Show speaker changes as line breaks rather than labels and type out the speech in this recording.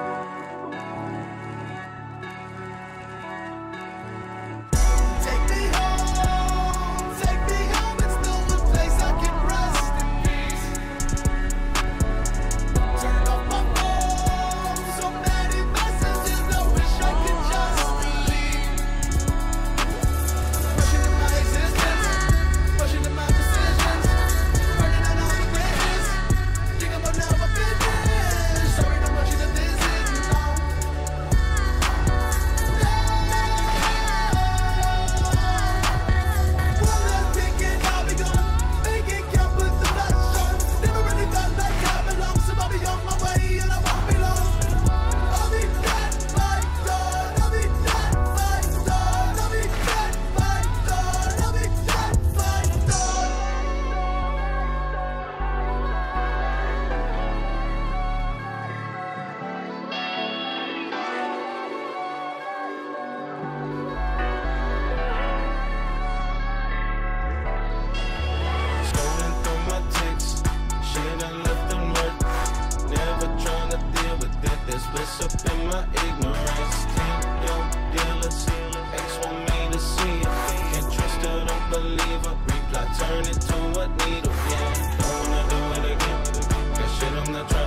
Up in my ignorance, can't your dealers X want me to see it. Can't trust her, don't believe her. Reply, turn it to a needle. Yeah, don't wanna do it again. That shit I'm not trying.